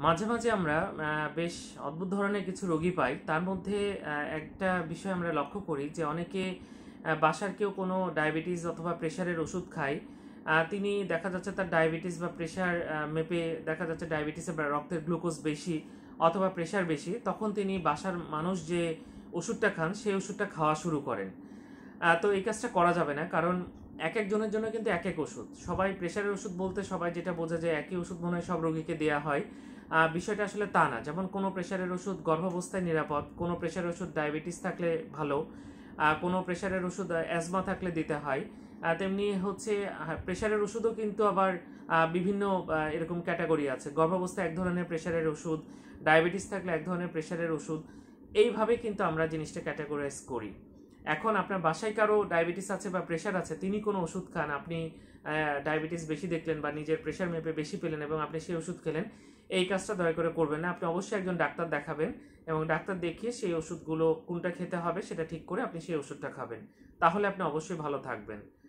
মাঝে মাঝে আমরা বেশ অদ্ভুত ধরনের কিছু রোগী পাই। তার মধ্যে একটা বিষয় আমরা লক্ষ্য করি যে অনেকে বাসার কেউ কোনো ডায়াবেটিস অথবা প্রেশারের ওষুধ খায়। তিনি দেখা যাচ্ছে তার ডায়াবেটিস বা প্রেশার মেপে দেখা যাচ্ছে ডায়াবেটিসে বা রক্তের গ্লুকোজ বেশি অথবা প্রেশার বেশি, তখন তিনি বাসার মানুষ যে ওষুধটা খান সেই ওষুধটা খাওয়া শুরু করেন। তো এই কাজটা করা যাবে না, কারণ এক একজনের জন্য কিন্তু এক এক ওষুধ। সবাই প্রেশারের ওষুধ বলতে সবাই যেটা বোঝে যে একই ওষুধ মনে হয় সব রোগীকে দেওয়া হয়। বিষয়টা আসলে তা না। যেমন কোনো প্রেশারের ওষুধ গর্ভাবস্থায় নিরাপদ, কোনো প্রেশারের ওষুধ ডায়াবেটিস থাকলে ভালো, কোনো প্রেশারের ওষুধ অ্যাজমা থাকলে দিতে হয়। তেমনি হচ্ছে প্রেশারের ওষুধও কিন্তু আবার বিভিন্ন এরকম ক্যাটাগরি আছে। গর্ভাবস্থায় এক ধরনের প্রেশারের ওষুধ, ডায়াবেটিস থাকলে এক ধরনের প্রেশারের ওষুধ। এইভাবে কিন্তু আমরা জিনিসটা ক্যাটাগরাইজ করি। এখন আপনার বাসায় কারো ডায়াবেটিস আছে বা প্রেশার আছে, তিনি কোনো ওষুধ খান, আপনি ডায়াবেটিস বেশি দেখলেন বা নিজের প্রেশার মেপে বেশি পেলেন এবং আপনি সেই ওষুধ খেলেন, এই কাজটা দয়া করে করবেন না। আপনি অবশ্যই একজন ডাক্তার দেখাবেন এবং ডাক্তার দেখিয়ে সেই ওষুধগুলো কোনটা খেতে হবে সেটা ঠিক করে আপনি সেই ওষুধটা খাবেন। তাহলে আপনি অবশ্যই ভালো থাকবেন।